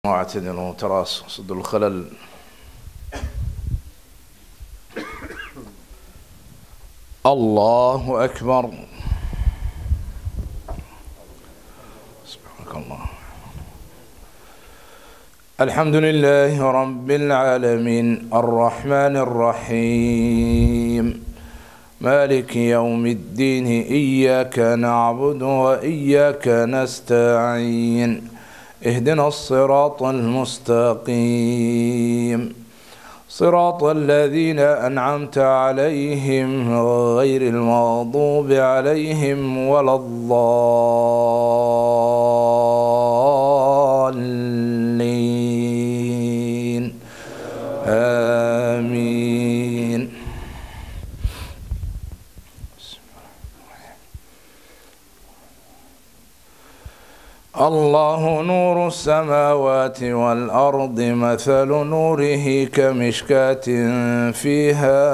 واعتدلوا تراص صد الخلل. الله أكبر. سبحانك الله. الحمد لله رب العالمين الرحمن الرحيم مالك يوم الدين إياك نعبد وإياك نستعين اهدنا الصراط المستقيم صراط الذين أنعمت عليهم غير المغضوب عليهم ولا الضالين آمين. الله نور السماوات والأرض مثل نوره كمشكاة فيها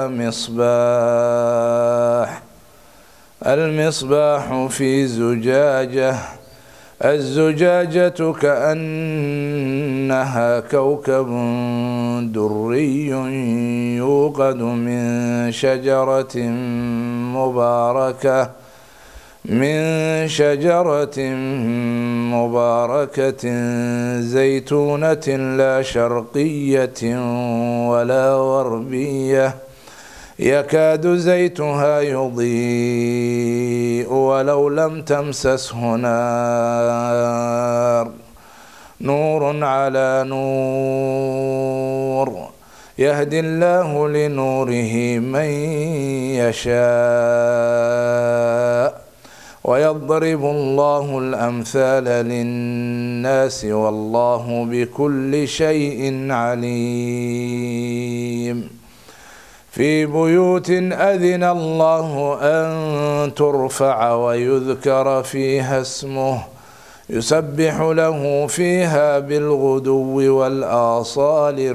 مصباح المصباح في زجاجة الزجاجة كأنها كوكب دري يوقد من شجرة مباركة زيتونة لا شرقية ولا غربية يكاد زيتها يضيء ولو لم تمسسه نار نور على نور يهدي الله لنوره من يشاء ويضرب الله الأمثال للناس والله بكل شيء عليم. في بيوت أذن الله أن ترفع ويذكر فيها اسمه يسبح له فيها بالغدو والآصال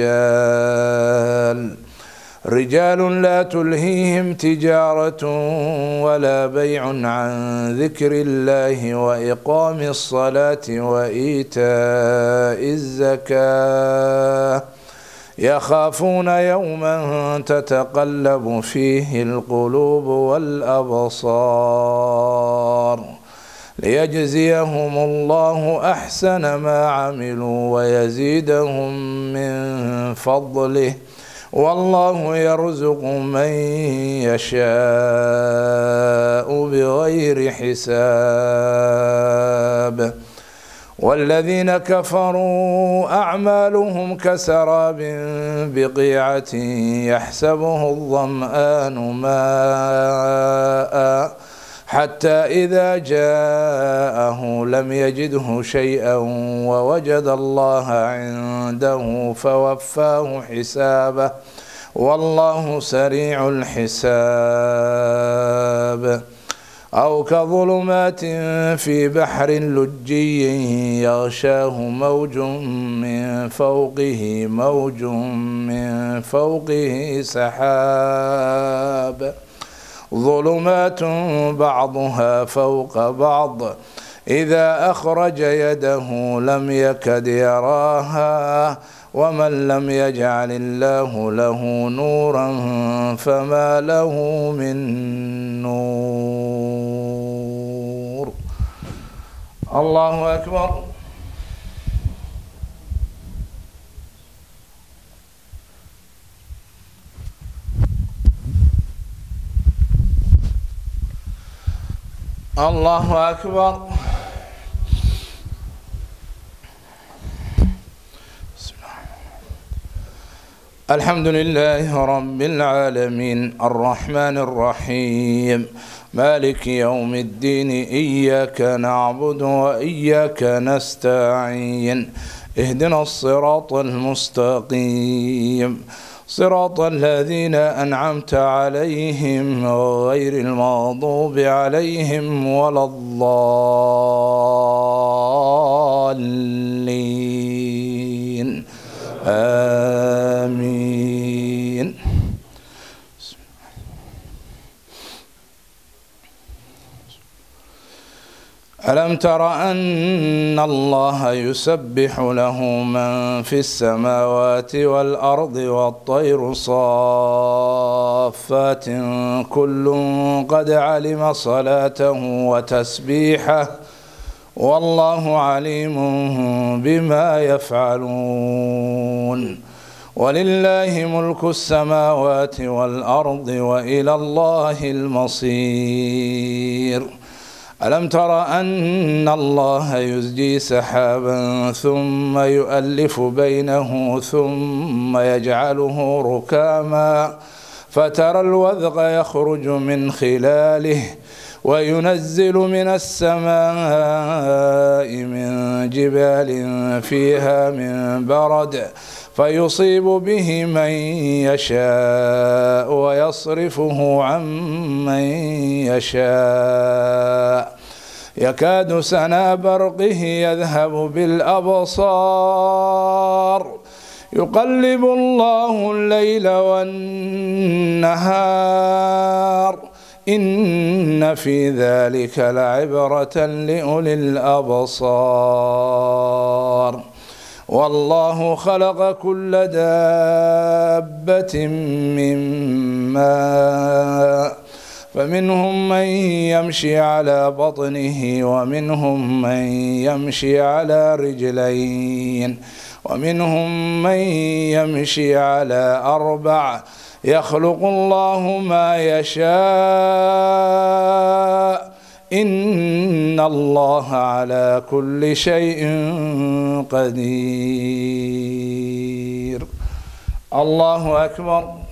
رجال لا تلهيهم تجارة ولا بيع عن ذكر الله وإقام الصلاة وإيتاء الزكاة يخافون يوما تتقلب فيه القلوب والأبصار ليجزيهم الله أحسن ما عملوا ويزيدهم من فضله والله يرزق من يشاء بغير حساب. والذين كفروا أعمالهم كسراب بقيعة يحسبه الظمآن ماء حتى إذا جاءه لم يجده شيئا ووجد الله عنده فوفاه حسابه والله سريع الحساب. أو كظلمات في بحر لجي يغشاه موج من فوقه سحاب ظلمات بعضها فوق بعض إذا أخرج يده لم يكد يراها ومن لم يجعل الله له نورا فما له من نور. الله أكبر. الله أكبر. الحمد لله رب العالمين الرحمن الرحيم مالك يوم الدين إياك نعبد وإياك نستعين اهدنا الصراط المستقيم صراط الذين أنعمت عليهم غير المغضوب عليهم ولا الضالين آمين. ألم تر أن الله يسبح له من في السماوات والأرض والطير صافات كل قد علم صلاته وتسبيحه والله عليم بما يفعلون ولله ملك السماوات والأرض وإلى الله المصير ألم تر أن الله يزجي سحابا ثم يؤلف بينه ثم يجعله ركاما فترى الودق يخرج من خلاله وينزل من السماء من جبال فيها من برد فيصيب به من يشاء ويصرفه عن من يشاء يكاد سنا برقه يذهب بالأبصار يقلب الله الليل والنهار إن في ذلك لعبرة لأولي الأبصار والله خلق كل دابة من ماء فمنهم من يمشي على بطنه ومنهم من يمشي على رجلين ومنهم من يمشي على أربع يخلق الله ما يشاء إن الله على كل شيء قدير. الله أكبر.